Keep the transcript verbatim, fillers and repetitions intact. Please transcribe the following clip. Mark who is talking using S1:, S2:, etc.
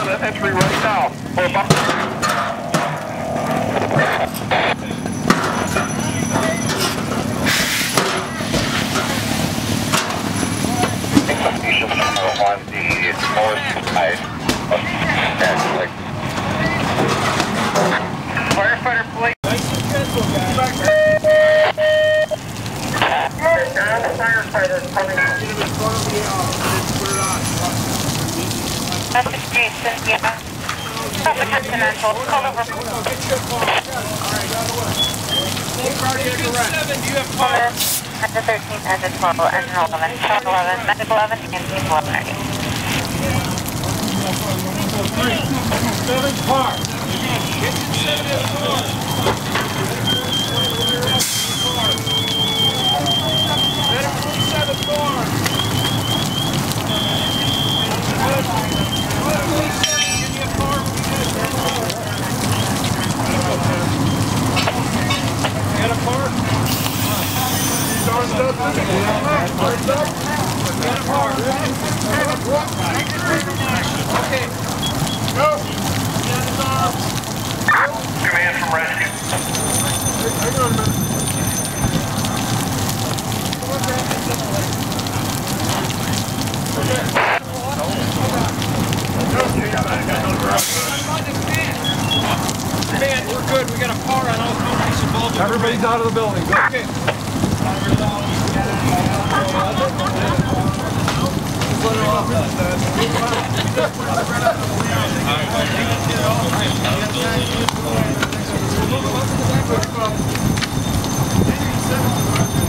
S1: that entry right now. We're about on the north side of that, firefighter police. Nice and gentle, guys. Now the firefighter is coming out. Get him in front of the put it on.
S2: That's the Jason, yeah. That's the Continental. Call over.
S1: Get your car. Alright, got away. Cardiac arrest. seven, do you have power?
S2: Engine thirteen, engine twelve, engine eleven, truck eleven, medical eleven, and people eleven.
S1: Seven car. Engine seven is car. Medical seven car. Give me a car. Get a car. Started up. Started up. Get a car. Okay. Go. Command from rescue. Hang on a minute. Man, we're good. We got a car on all. Everybody's out of the building. Go. Okay. All right.